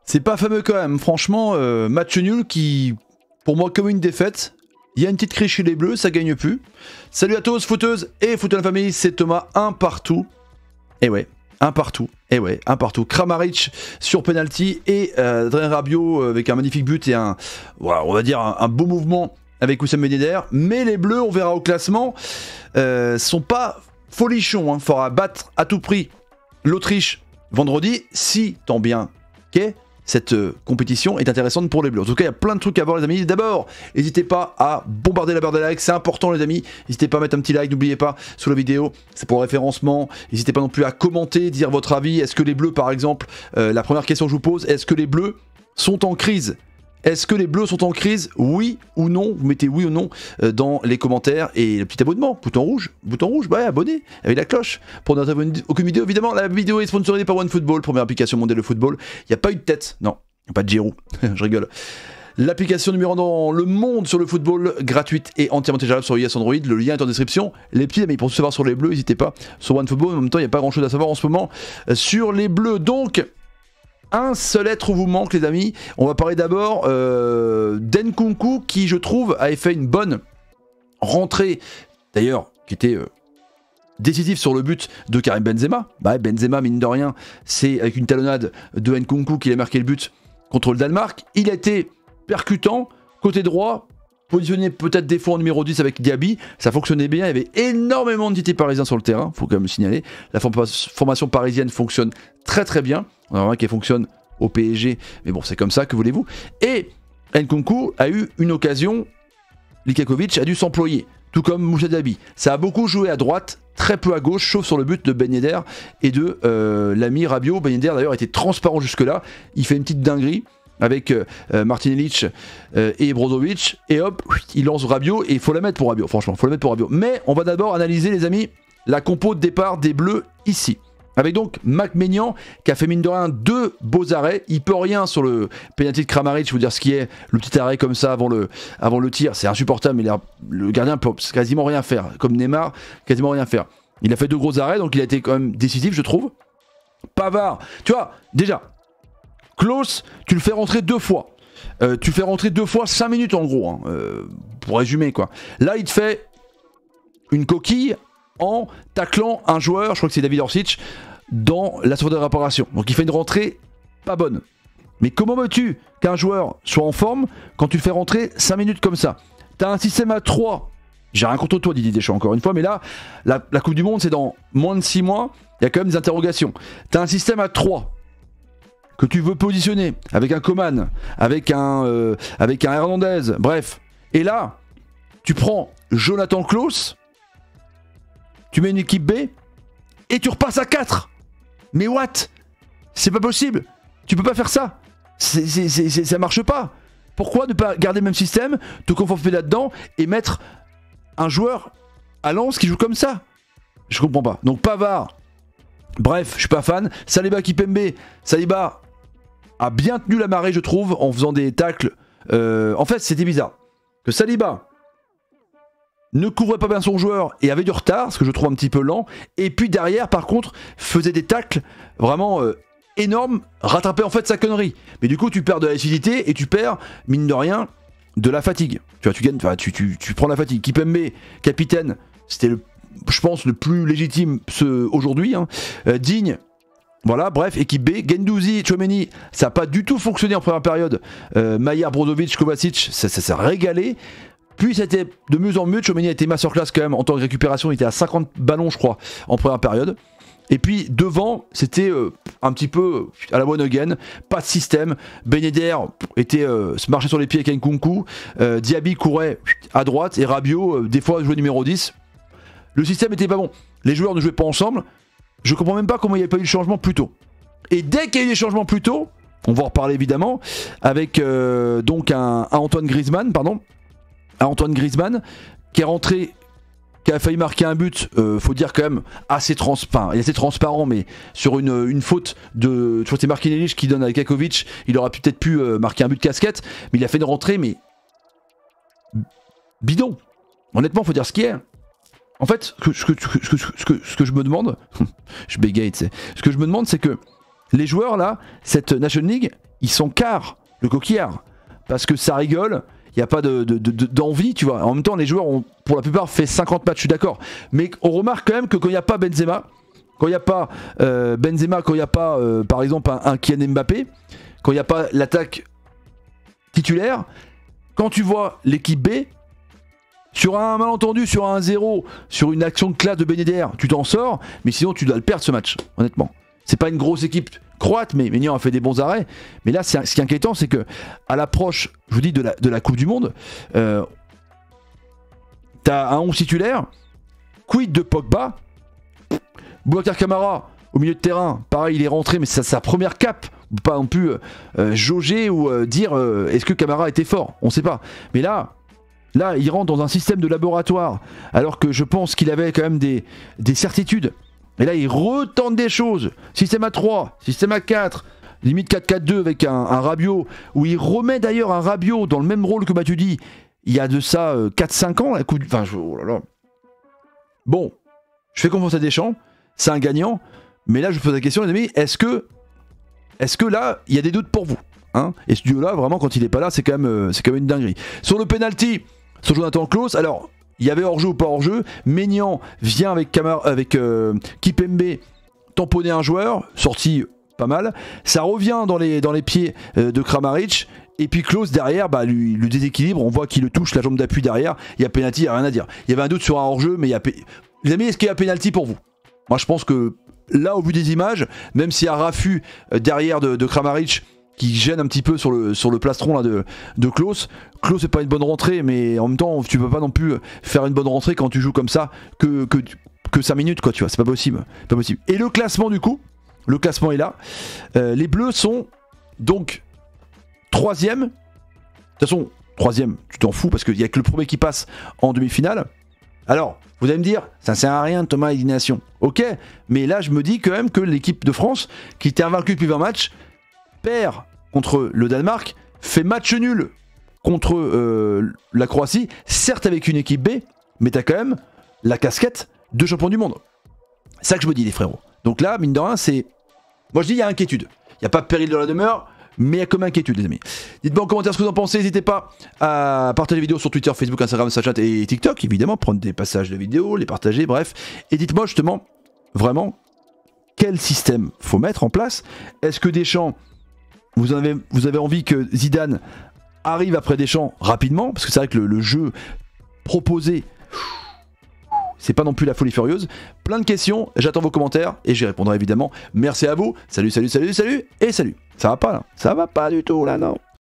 C'est pas fameux quand même, franchement, match nul qui, pour moi, comme une défaite. Il y a une petite crise chez les Bleus, ça gagne plus. Salut à tous, footeuses et footeux de la famille, c'est Thomas, un partout. Et ouais, un partout. Et ouais, un partout. Kramaric sur penalty et Adrien Rabiot avec un magnifique but et un, voilà, on va dire un beau mouvement avec Wissam Ben Yedder. Mais les Bleus, on verra au classement, sont pas folichons. Il faudra battre à tout prix l'Autriche vendredi, si tant bien qu'est. Cette compétition est intéressante pour les Bleus. En tout cas, il y a plein de trucs à voir, les amis. D'abord, n'hésitez pas à bombarder la barre des likes, c'est important, les amis. N'hésitez pas à mettre un petit like, n'oubliez pas, sous la vidéo, c'est pour le référencement. N'hésitez pas non plus à commenter, dire votre avis. Est-ce que les Bleus, par exemple, la première question que je vous pose, est-ce que les Bleus sont en crise ? Est-ce que les Bleus sont en crise ? Oui ou non ? Vous mettez oui ou non dans les commentaires. Et le petit abonnement, bouton rouge, ouais, abonnez avec la cloche pour ne rater aucune vidéo. Évidemment, la vidéo est sponsorisée par OneFootball, première application mondiale de football. Il n'y a pas eu de tête, non, il n'y a pas de Giroud, je rigole. L'application numéro 1 dans le monde sur le football, gratuite et entièrement téléchargeable sur iOS Android. Le lien est en description. Les petits amis, pour tout savoir sur les Bleus, n'hésitez pas sur OneFootball. En même temps, il n'y a pas grand chose à savoir en ce moment sur les Bleus. Donc, un seul être vous manque, les amis. On va parler d'abord d'Nkunku qui, je trouve, avait fait une bonne rentrée, d'ailleurs, qui était décisif sur le but de Karim Benzema. Bah, Benzema, mine de rien, c'est avec une talonnade de Nkunku qu'il a marqué le but contre le Danemark. Il a été percutant, côté droit, positionné peut-être des fois en numéro 10 avec Diaby, ça fonctionnait bien, il y avait énormément de tités parisiens sur le terrain, faut quand même le signaler. La formation parisienne fonctionne très très bien, on a vraiment qu'elle fonctionne au PSG, mais bon c'est comme ça, que voulez-vous. Et Nkunku a eu une occasion, Likakovic a dû s'employer, tout comme Moussa Diaby. Ça a beaucoup joué à droite, très peu à gauche, sauf sur le but de Ben Yedder et de l'ami Rabiot. Ben Yedder d'ailleurs était transparent jusque-là, il fait une petite dinguerie avec Martin Illich et Brozovic, et hop, il lance Rabiot, et il faut la mettre pour Rabiot, franchement, faut la mettre pour Rabiot. Mais on va d'abord analyser, les amis, la compo de départ des Bleus ici. Avec donc Mac Maignan qui a fait mine de rien 2 beaux arrêts. Il peut rien sur le pénalty de Kramaric, je vous dire ce qui est, le petit arrêt comme ça avant le tir, c'est insupportable, mais le gardien peut quasiment rien faire, comme Neymar, quasiment rien faire. Il a fait 2 gros arrêts, donc il a été quand même décisif, je trouve. Pavard, tu vois, déjà, Klose, tu le fais rentrer 2 fois. Tu fais rentrer 2 fois 5 minutes en gros, hein, pour résumer quoi. Là, il te fait une coquille en taclant un joueur, je crois que c'est David Orsic, dans la surface de réparation. Donc il fait une rentrée pas bonne. Mais comment veux-tu qu'un joueur soit en forme quand tu le fais rentrer 5 minutes comme ça ? T'as un système à 3. J'ai rien contre toi, Didier Deschamps, encore une fois, mais là, la Coupe du Monde, c'est dans moins de 6 mois. Il y a quand même des interrogations. T'as un système à 3 que tu veux positionner avec un Coman, avec un Hernandez, bref. Et là, tu prends Jonathan Klaus, tu mets une équipe B et tu repasses à 4. Mais what ? C'est pas possible. Tu peux pas faire ça. Ça marche pas. Pourquoi ne pas garder le même système, te conforter là-dedans et mettre un joueur à Lens qui joue comme ça ? Je comprends pas. Donc Pavard, bref, je suis pas fan. Saliba Kimpembe, Saliba a bien tenu la marée, je trouve, en faisant des tacles. En fait, c'était bizarre. Que Saliba ne couvrait pas bien son joueur et avait du retard, ce que je trouve un petit peu lent. Et puis derrière, par contre, faisait des tacles vraiment énormes, rattrapait en fait sa connerie. Mais du coup, tu perds de la lucidité et tu perds, mine de rien, de la fatigue. Tu vois, tu gagnes, tu prends la fatigue. Kimpembe, capitaine, c'était je pense le plus légitime aujourd'hui. Hein. Digne. Voilà, bref, équipe B, Guendouzi, Tchouaméni, ça n'a pas du tout fonctionné en première période. Maillard, Brozovic, Kovacic, ça s'est régalé. Puis c'était de mieux en mieux, Tchouaméni a été masterclass quand même en temps de récupération, il était à 50 ballons je crois en première période. Et puis devant, c'était un petit peu à la one again, pas de système. Ben Yedder était se marchait sur les pieds avec Nkunku, Diaby courait à droite et Rabiot des fois jouait numéro 10. Le système était pas bon, les joueurs ne jouaient pas ensemble. Je comprends même pas comment il n'y avait pas eu de changement plus tôt. Et dès qu'il y a eu des changements plus tôt, on va en reparler évidemment, avec donc un Antoine Griezmann, qui est rentré, qui a failli marquer un but, faut dire quand même, assez transparent, mais sur une faute de, je crois que c'est Martin Illich qui donne à Likakovic, il aurait peut-être pu marquer un but de casquette, mais il a fait une rentrée, mais bidon. Honnêtement, faut dire ce qui est. En fait, ce que je me demande, je bégaye, tu sais. Ce que je me demande, c'est que les joueurs là, cette Nation League, ils sont quart, le coquillard. Parce que ça rigole, il n'y a pas d'envie, tu vois. En même temps, les joueurs ont pour la plupart fait 50 matchs, je suis d'accord. Mais on remarque quand même que quand il n'y a pas Benzema, quand il n'y a pas quand il n'y a pas par exemple un Kylian Mbappé, quand il n'y a pas l'attaque titulaire, quand tu vois l'équipe B, sur un malentendu, sur un 1-0, sur une action de classe de Ben Yedder, tu t'en sors, mais sinon tu dois le perdre ce match, honnêtement. C'est pas une grosse équipe croate, mais Maignan a fait des bons arrêts. Mais là, ce qui est inquiétant, c'est que à l'approche, je vous dis, de la Coupe du Monde, t'as un 11 titulaire, quid de Pogba, Boubacar Kamara au milieu de terrain, pareil, il est rentré, mais c'est sa première cape. Pas non plus jauger ou dire est-ce que Kamara était fort, on sait pas. Mais là, il rentre dans un système de laboratoire, alors que je pense qu'il avait quand même des certitudes. Et là, il retente des choses. Système à 3, système à 4, limite 4-4-2 avec un Rabiot, où il remet d'ailleurs un Rabiot dans le même rôle que Matuidi. Il y a de ça 4-5 ans. Enfin, oh là là. Bon, je fais confiance à Deschamps, c'est un gagnant. Mais là, je vous pose la question, les amis, est-ce que là, il y a des doutes pour vous, hein? Et ce duo-là, vraiment, quand il n'est pas là, c'est quand même une dinguerie. Sur le penalty, sur Jonathan Klaus, alors... Il y avait hors-jeu ou pas hors-jeu. Maignan vient avec Kipembe tamponner un joueur, sorti pas mal. Ça revient dans les pieds de Kramaric. Et puis Klaus derrière lui déséquilibre. On voit qu'il le touche la jambe d'appui derrière. Il y a penalty, il n'y a rien à dire. Il y avait un doute sur un hors-jeu, mais il y a. Les amis, est-ce qu'il y a penalty pour vous? Moi je pense que là, au vu des images, même s'il y a un raffut derrière de Kramaric qui gêne un petit peu sur le plastron là, de Klaus. Klaus c'est pas une bonne rentrée, mais en même temps tu peux pas non plus faire une bonne rentrée quand tu joues comme ça que 5 minutes, quoi, tu vois, c'est pas possible. Et le classement du coup, le classement est là. Les Bleus sont donc 3ème. De toute façon, 3ème, tu t'en fous parce qu'il y a que le premier qui passe en demi-finale. Alors, vous allez me dire, ça sert à rien Thomas élimination. Ok, mais là je me dis quand même que l'équipe de France, qui était invaincue depuis 20 matchs, perd contre le Danemark, fait match nul contre la Croatie, certes avec une équipe B, mais t'as quand même la casquette de champion du monde. C'est ça que je me dis, les frérots. Donc là, mine de rien, c'est... Moi je dis, il y a inquiétude. Il n'y a pas de péril de la demeure, mais il y a comme inquiétude, les amis. Dites-moi en commentaire ce que vous en pensez. N'hésitez pas à partager les vidéos sur Twitter, Facebook, Instagram, Snapchat et TikTok, évidemment. Prendre des passages de vidéos, les partager, bref. Et dites-moi justement, vraiment, quel système faut mettre en place. Est-ce que Deschamps... Vous avez envie que Zidane arrive après Deschamps rapidement, parce que c'est vrai que le jeu proposé, c'est pas non plus la folie furieuse. Plein de questions, j'attends vos commentaires et j'y répondrai évidemment. Merci à vous, salut, et salut. Ça va pas là, ça va pas du tout là, non.